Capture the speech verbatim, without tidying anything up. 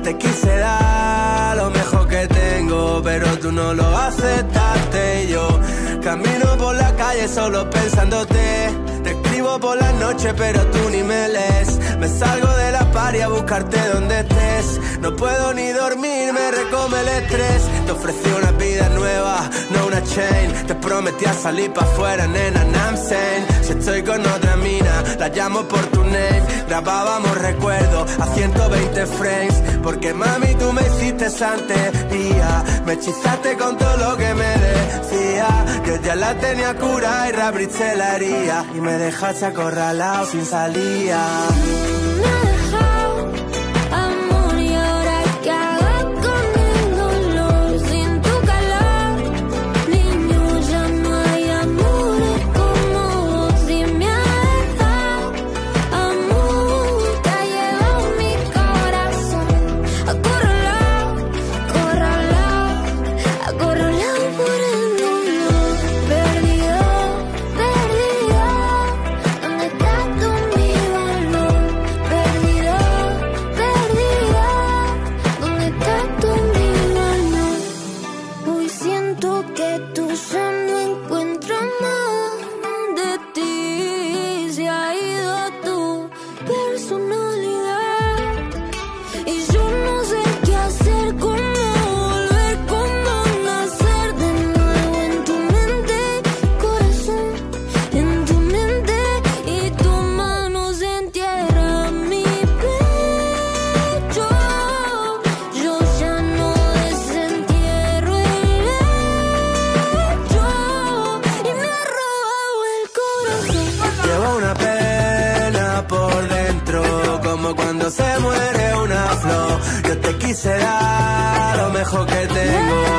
te quise dar lo mejor que tengo, pero tú no lo aceptaste. Y yo camino por la calle solo pensándote. Te escribo por la noche pero tú ni me lees. Me salgo de la party a buscarte donde estés. No puedo ni dormir, me recome el estrés. Te ofrecí una vida nueva, no una chain. Te prometí a salir pa' afuera, nena, I'm sane. Si estoy con otra mina, la llamo por tu name. Grabábamos recuerdos a ciento veinte frames. Porque mami tú me hiciste santería. Me hechizaste con todo lo que me decía. Que ya la tenía cura y reabriste la herida. Y me dejaste acorralado sin salida. Se muere una flor. Yo te quise dar lo mejor que tengo,